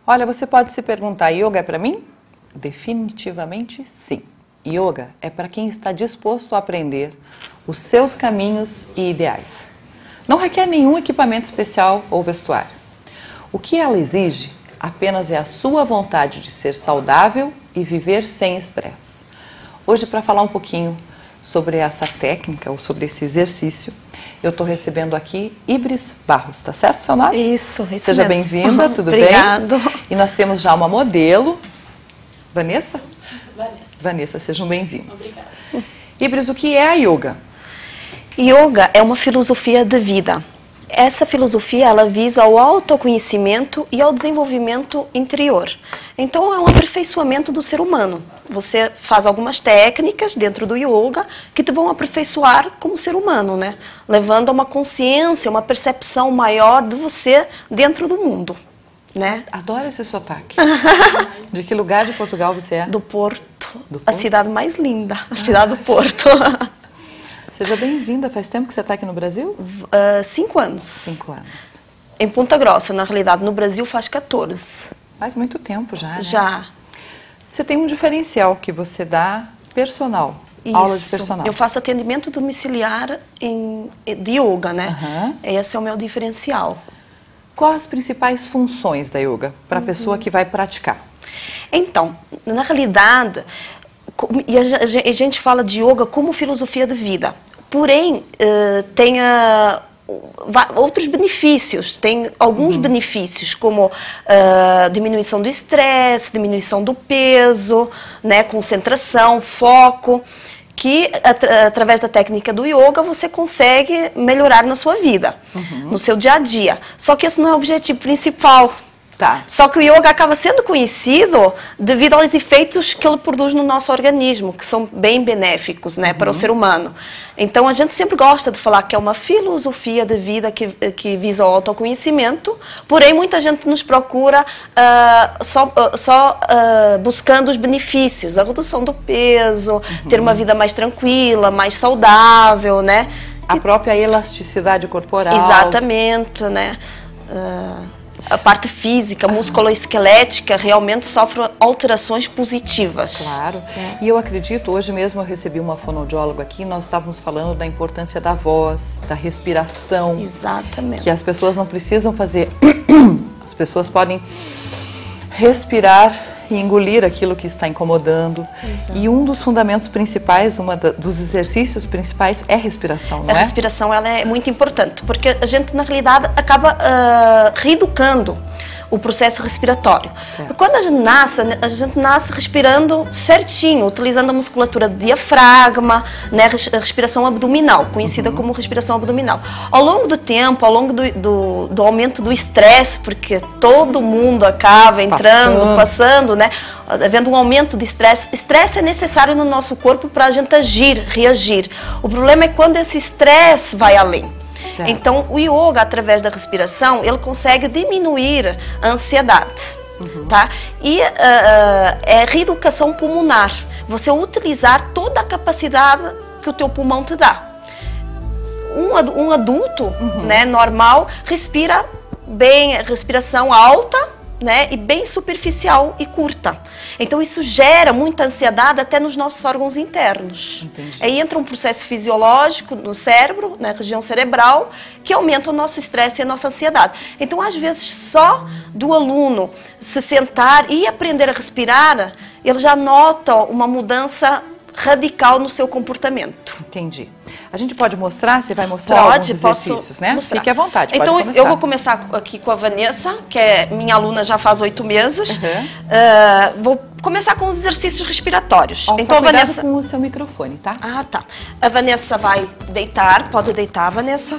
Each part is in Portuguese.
Olha, você pode se perguntar, yoga é para mim? Definitivamente sim. Yoga é para quem está disposto a aprender os seus caminhos e ideais. Não requer nenhum equipamento especial ou vestuário. O que ela exige apenas é a sua vontade de ser saudável e viver sem estresse. Hoje, para falar um pouquinho sobre essa técnica ou sobre esse exercício, eu estou recebendo aqui Ibris Barros, tá certo seu nome? Isso Seja bem-vinda, tudo bem? Obrigado. E nós temos já uma modelo, Vanessa? Vanessa. Vanessa, sejam bem-vindos. Obrigada. Ibris, o que é a yoga? Yoga é uma filosofia de vida. Essa filosofia, ela visa ao autoconhecimento e ao desenvolvimento interior. Então, é um aperfeiçoamento do ser humano. Você faz algumas técnicas dentro do yoga que te vão aperfeiçoar como ser humano, né? Levando a uma consciência, uma percepção maior de você dentro do mundo, né? Adoro esse sotaque. De que lugar de Portugal você é? Do Porto. Do A Porto? cidade mais linda, a cidade do Porto. Seja bem-vinda. Faz tempo que você está aqui no Brasil? 5 anos. 5 anos. Em Ponta Grossa, na realidade. No Brasil faz 14. Faz muito tempo já, né? Já. Você tem um diferencial que você dá personal, aula de personal. Eu faço atendimento domiciliar de yoga, né? Aham. Esse é o meu diferencial. Quais as principais funções da yoga para a pessoa que vai praticar? Então, na realidade, e a gente fala de yoga como filosofia de vida. Porém, tem outros benefícios, tem alguns benefícios, como diminuição do estresse, diminuição do peso, né, concentração, foco, que através da técnica do yoga você consegue melhorar na sua vida, no seu dia a dia. Só que esse não é o objetivo principal. Tá. Só que o yoga acaba sendo conhecido devido aos efeitos que ele produz no nosso organismo, que são bem benéficos, né, para o ser humano. Então, a gente sempre gosta de falar que é uma filosofia de vida que visa o autoconhecimento, porém, muita gente nos procura só buscando os benefícios, a redução do peso, ter uma vida mais tranquila, mais saudável, né? A própria elasticidade corporal. Exatamente, né? A parte física, musculoesquelética, realmente sofre alterações positivas. Claro. E eu acredito, hoje mesmo eu recebi uma fonoaudióloga aqui, nós estávamos falando da importância da voz, da respiração. Exatamente. Que as pessoas não precisam fazer, as pessoas podem respirar e engolir aquilo que está incomodando. Exato. E um dos fundamentos principais, dos exercícios principais é a respiração, não é? A respiração, ela é muito importante, porque a gente, na realidade, acaba reeducando o processo respiratório. Quando a gente nasce respirando certinho, utilizando a musculatura do diafragma, né, a respiração abdominal, conhecida como respiração abdominal. Ao longo do tempo, ao longo do aumento do estresse, porque todo mundo acaba passando, né, havendo um aumento de estresse. Estresse é necessário no nosso corpo para a gente agir, reagir. O problema é quando esse estresse vai além. Certo. Então, o yoga, através da respiração, ele consegue diminuir a ansiedade, tá? E é reeducação pulmonar. Você utilizar toda a capacidade que o teu pulmão te dá. Um adulto, né, normal, respira bem, respiração alta, né, e bem superficial e curta. Então isso gera muita ansiedade até nos nossos órgãos internos. Entendi. Aí entra um processo fisiológico no cérebro, na região cerebral, que aumenta o nosso estresse e a nossa ansiedade. Então, às vezes, só do aluno se sentar e aprender a respirar, ele já nota uma mudança radical no seu comportamento. Entendi. A gente pode mostrar? Você vai mostrar alguns exercícios, né? Mostrar. Fique à vontade, então, pode começar. Eu vou começar aqui com a Vanessa, que é minha aluna já faz 8 meses. Vou começar com os exercícios respiratórios. Então, a Vanessa, com o seu microfone, tá? Ah, tá. A Vanessa vai deitar. Pode deitar, Vanessa.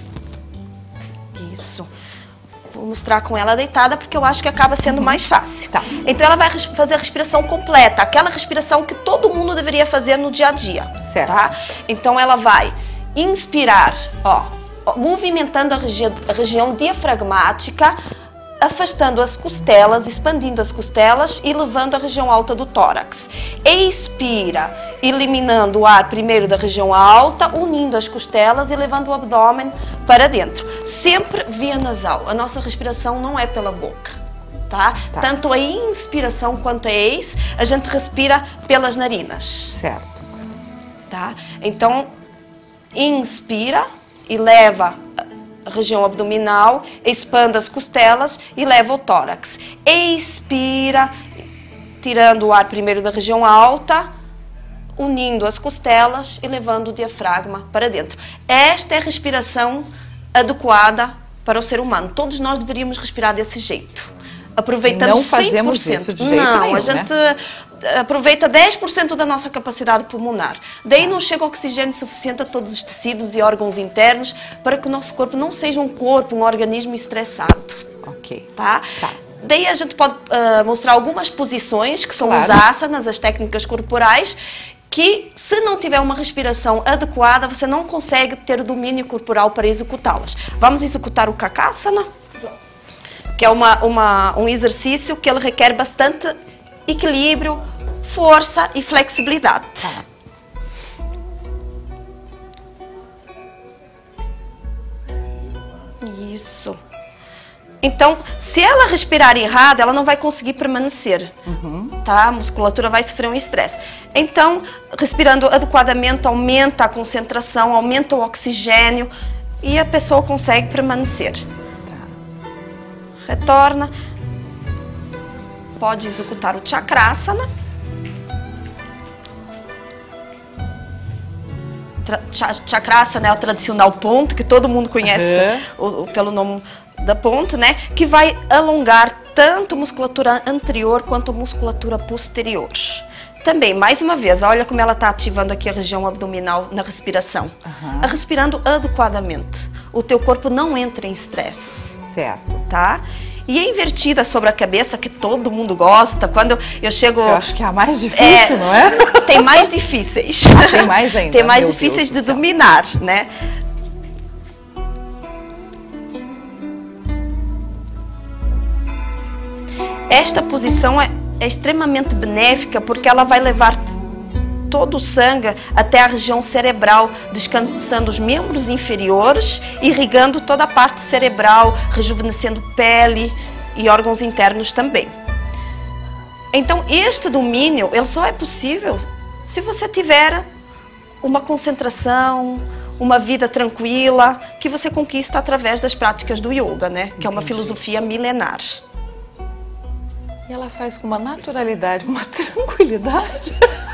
Isso. Vou mostrar com ela deitada, porque eu acho que acaba sendo mais fácil. Tá. Então, ela vai fazer a respiração completa, aquela respiração que todo mundo deveria fazer no dia a dia. Certo. Tá? Então, ela vai inspirar, ó, movimentando a região diafragmática, afastando as costelas, expandindo as costelas e levando a região alta do tórax. Expira, eliminando o ar primeiro da região alta, unindo as costelas e levando o abdômen para dentro. Sempre via nasal. A nossa respiração não é pela boca. tá? Tanto a inspiração quanto a ex, a gente respira pelas narinas. Certo. Tá? Então, inspira e leva a região abdominal, expanda as costelas e leva o tórax. Expira, tirando o ar primeiro da região alta, unindo as costelas e levando o diafragma para dentro. Esta é a respiração adequada para o ser humano. Todos nós deveríamos respirar desse jeito, aproveitando 100%. Não fazemos isso de jeito nenhum, a gente aproveita 10% da nossa capacidade pulmonar. Daí não chega oxigênio suficiente a todos os tecidos e órgãos internos para que o nosso corpo não seja um organismo estressado. Ok. Tá? Daí a gente pode mostrar algumas posições, que são os asanas, as técnicas corporais, que se não tiver uma respiração adequada, você não consegue ter domínio corporal para executá-las. Vamos executar o Kakasana, que é um exercício que ele requer bastante equilíbrio, força e flexibilidade. Isso. Então, se ela respirar errado, ela não vai conseguir permanecer, tá? A musculatura vai sofrer um estresse. Então, respirando adequadamente, aumenta a concentração, aumenta o oxigênio e a pessoa consegue permanecer. Retorna. Pode executar o Chakrasana. Chakrasana é o tradicional ponto, que todo mundo conhece pelo nome da ponto, né? Que vai alongar tanto a musculatura anterior quanto a musculatura posterior. Também, mais uma vez, olha como ela está ativando aqui a região abdominal na respiração. Respirando adequadamente. O teu corpo não entra em estresse. Certo. Tá? E a invertida sobre a cabeça, que todo mundo gosta, quando eu chego... Eu acho que é a mais difícil, não é? Tem mais difíceis. Tem mais ainda. Tem mais difíceis de dominar, né? Esta posição é extremamente benéfica porque ela vai levar todo o sangue até a região cerebral, descansando os membros inferiores, irrigando toda a parte cerebral, rejuvenescendo pele e órgãos internos também. Então, este domínio, ele só é possível se você tiver uma concentração, uma vida tranquila, que você conquista através das práticas do yoga, né? Que é uma filosofia milenar. E ela faz com uma naturalidade, com uma tranquilidade.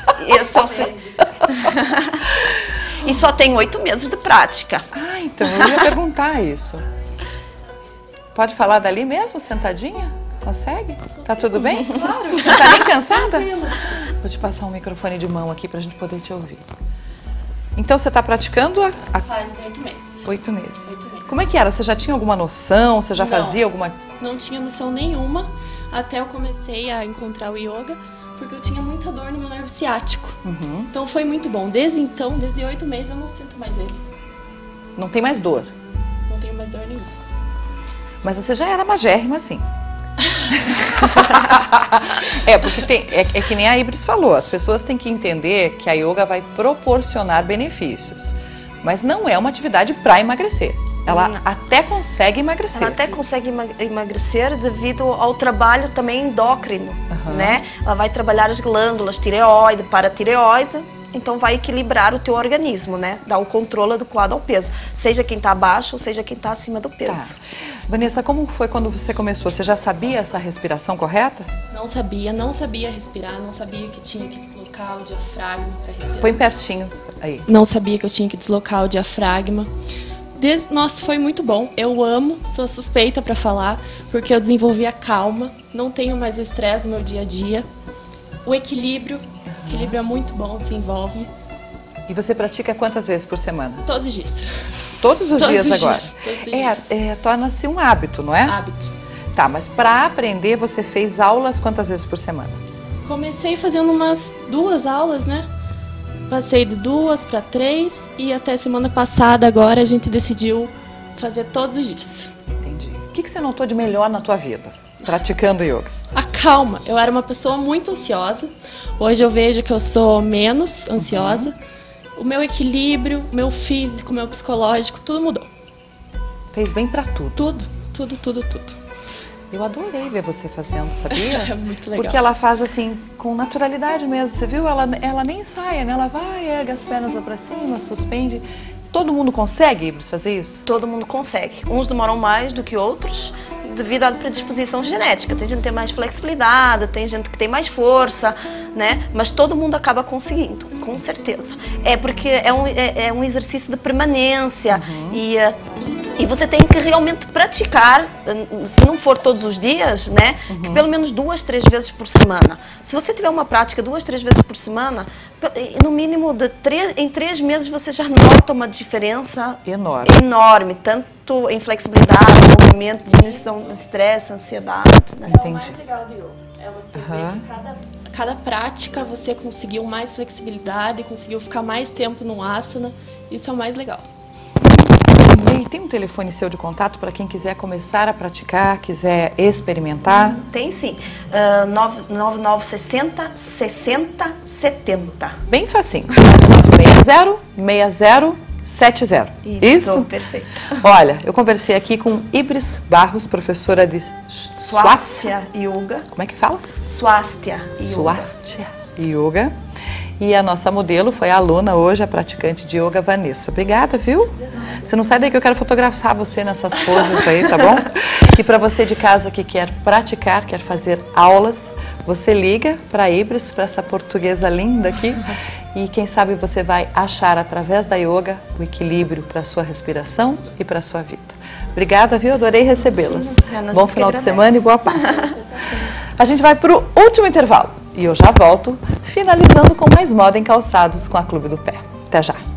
E só tem 8 meses de prática. Ah, então eu ia perguntar isso. Pode falar dali mesmo, sentadinha? Consegue? Tá tudo bem? Claro. Não tá nem cansada? Vou te passar um microfone de mão aqui pra gente poder te ouvir. Então você tá praticando Faz 8 meses. 8 meses. Como é que era? Você já tinha alguma noção? Você já fazia alguma... Não tinha noção nenhuma, até eu comecei a encontrar o yoga, porque eu tinha muita dor no meu nervo ciático. Então foi muito bom. Desde então, desde 8 meses, eu não sinto mais ele. Não tem mais dor? Não tenho mais dor nenhuma. Mas você já era magérrima, assim. Porque é que nem a Ibris falou, as pessoas têm que entender que a yoga vai proporcionar benefícios, mas não é uma atividade para emagrecer. Ela até consegue emagrecer. Ela até consegue emagrecer devido ao trabalho também endócrino, né? Ela vai trabalhar as glândulas, tireoide, paratireoide, então vai equilibrar o teu organismo, né? Dar o controle adequado ao peso, seja quem está abaixo ou seja quem está acima do peso. Vanessa, como foi quando você começou? Você já sabia essa respiração correta? Não sabia respirar, não sabia que tinha que deslocar o diafragma para respirar. Põe pertinho aí. Não sabia que eu tinha que deslocar o diafragma. Nossa, foi muito bom. Eu amo, sou suspeita para falar, porque eu desenvolvi a calma, não tenho mais o estresse no meu dia a dia. O equilíbrio é muito bom, desenvolve. E você pratica quantas vezes por semana? Todos os dias. Todos os dias agora? Todos os dias. Torna-se um hábito, não é? Hábito. Tá, mas para aprender você fez aulas quantas vezes por semana? Comecei fazendo umas 2 aulas, né? Passei de 2 para 3 e até semana passada agora a gente decidiu fazer todos os dias. Entendi. O que você notou de melhor na tua vida, praticando yoga? A calma. Eu era uma pessoa muito ansiosa. Hoje eu vejo que eu sou menos ansiosa. O meu equilíbrio, meu físico, meu psicológico, tudo mudou. Fez bem para tudo. Tudo. Eu adorei ver você fazendo, sabia? É muito legal. Porque ela faz assim, com naturalidade mesmo, você viu? Ela nem ensaia, né? Ela vai, ergue as pernas lá pra cima, suspende. Todo mundo consegue, Ibris, fazer isso? Todo mundo consegue. Uns demoram mais do que outros, devido à predisposição genética. Tem gente que tem mais flexibilidade, tem gente que tem mais força, né? Mas todo mundo acaba conseguindo, com certeza. É porque é um exercício de permanência e você tem que realmente praticar, se não for todos os dias, né? Que pelo menos 2, 3 vezes por semana. Se você tiver uma prática 2, 3 vezes por semana, no mínimo em 3 meses você já nota uma diferença enorme, tanto em flexibilidade, movimento, diminuição de estresse, ansiedade. Né? O mais legal do yoga é você ver que cada prática você conseguiu mais flexibilidade, conseguiu ficar mais tempo no asana. Isso é o mais legal. E tem um telefone seu de contato para quem quiser começar a praticar, quiser experimentar? Tem sim, 9960 60 70. Bem facinho, 606070. Isso? Perfeito. Olha, eu conversei aqui com Ibris Barros, professora de Swastika Yoga. Como é que fala? Swastika Yoga. Swastika Yoga. E a nossa modelo foi a aluna hoje, a praticante de yoga, Vanessa. Obrigada, viu? Você não sai daí que eu quero fotografar você nessas poses aí, tá bom? E para você de casa que quer praticar, quer fazer aulas, você liga para a Ibris, para essa portuguesa linda aqui. E quem sabe você vai achar através da yoga o equilíbrio para a sua respiração e para a sua vida. Obrigada, viu? Adorei recebê-las. Bom final de semana e boa Páscoa. A gente vai para o último intervalo. E eu já volto, finalizando com mais moda em calçados com a Clube do Pé. Até já!